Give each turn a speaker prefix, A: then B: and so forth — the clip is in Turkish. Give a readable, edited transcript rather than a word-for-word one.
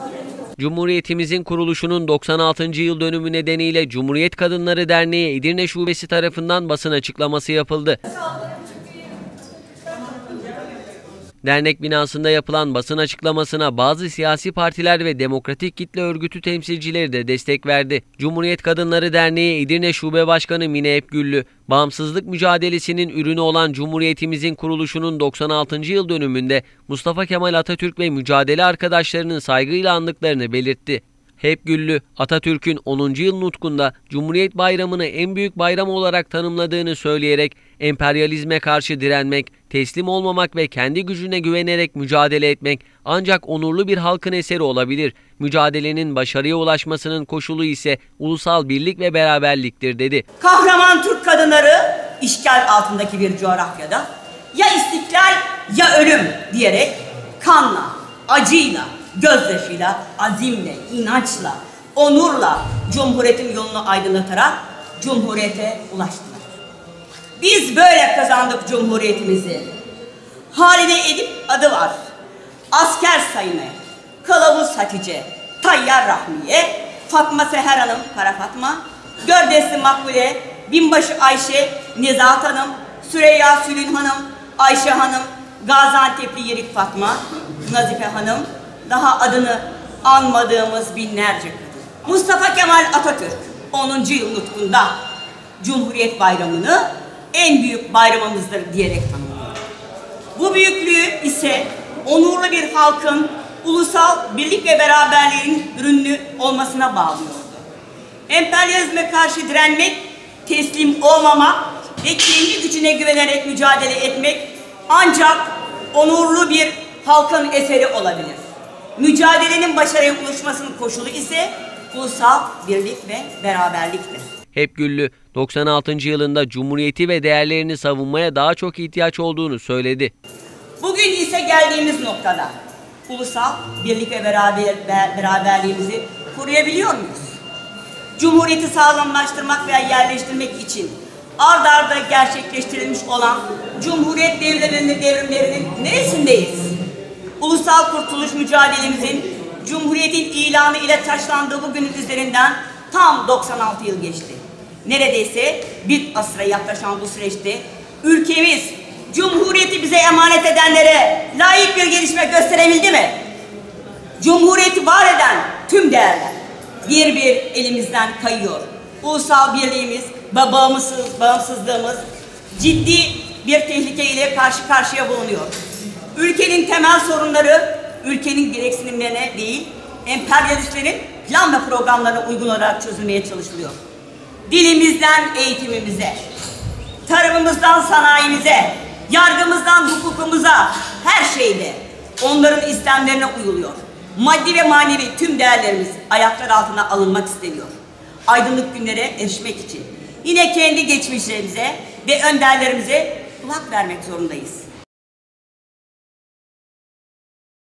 A: Cumhuriyetimizin kuruluşunun 96. yıl dönümü nedeniyle Cumhuriyet Kadınları Derneği Edirne Şubesi tarafından basın açıklaması yapıldı. Dernek binasında yapılan basın açıklamasına bazı siyasi partiler ve demokratik kitle örgütü temsilcileri de destek verdi. Cumhuriyet Kadınları Derneği Edirne Şube Başkanı Mine Epgüllü, bağımsızlık mücadelesinin ürünü olan Cumhuriyetimizin kuruluşunun 96. yıl dönümünde Mustafa Kemal Atatürk ve mücadele arkadaşlarının saygıyla andıklarını belirtti. Epgüllü, Atatürk'ün 10. yıl nutkunda Cumhuriyet Bayramı'nı en büyük bayram olarak tanımladığını söyleyerek emperyalizme karşı direnmek, teslim olmamak ve kendi gücüne güvenerek mücadele etmek ancak onurlu bir halkın eseri olabilir. Mücadelenin başarıya ulaşmasının koşulu ise ulusal birlik ve beraberliktir dedi.
B: Kahraman Türk kadınları işgal altındaki bir coğrafyada ya istiklal ya ölüm diyerek kanla, acıyla, gözyaşıyla, azimle, inançla, onurla Cumhuriyet'in yolunu aydınlatarak Cumhuriyet'e ulaştılar. Biz böyle kazandık Cumhuriyetimizi. Halide Edip adı var. Asker Sayını, Kılavuz Hatice, Tayyar Rahmiye, Fatma Seher Hanım, Kara Fatma, Gördesli Makbule, Binbaşı Ayşe, Nezahat Hanım, Süreyya Sülün Hanım, Ayşe Hanım, Gaziantep'li Yerik Fatma, Nazife Hanım, daha adını anmadığımız binlerce kadın. Mustafa Kemal Atatürk 10. yıl nutkunda Cumhuriyet Bayramı'nı en büyük bayramımızdır diyerek tanımlıyor. Bu büyüklüğü ise onurlu bir halkın ulusal birlik ve beraberliğin ürünü olmasına bağlıyordu. Emperyalizme karşı direnmek, teslim olmamak ve kendi gücüne güvenerek mücadele etmek ancak onurlu bir halkın eseri olabilir. Mücadelenin başarıya ulaşmasının koşulu ise ulusal birlik ve beraberliktir.
A: Epgüllü, 96. yılında Cumhuriyeti ve değerlerini savunmaya daha çok ihtiyaç olduğunu söyledi.
B: Bugün ise geldiğimiz noktada ulusal birlik ve beraberliğimizi koruyabiliyor muyuz? Cumhuriyeti sağlamlaştırmak veya yerleştirmek için ard arda gerçekleştirilmiş olan Cumhuriyet devrimlerinin neresindeyiz? Ulusal kurtuluş mücadelemizin Cumhuriyet'in ilanı ile taşlandığı bugünün üzerinden tam 96 yıl geçti. Neredeyse bir asra yaklaşan bu süreçte ülkemiz Cumhuriyeti bize emanet edenlere layık bir gelişme gösterebildi mi? Cumhuriyeti var eden tüm değerler bir bir elimizden kayıyor. Ulusal birliğimiz ve bağımsızlığımız ciddi bir tehlike ile karşı karşıya bulunuyor. Ülkenin temel sorunları ülkenin gereksinimlerine değil, emperyalistlerin plan ve programlarına uygun olarak çözülmeye çalışılıyor. Dilimizden eğitimimize, tarımımızdan sanayimize, yargımızdan hukukumuza, her şeyde onların istemlerine uyuluyor. Maddi ve manevi tüm değerlerimiz ayaklar altına alınmak isteniyor. Aydınlık günlere erişmek için yine kendi geçmişlerimize ve önderlerimize kulak vermek zorundayız.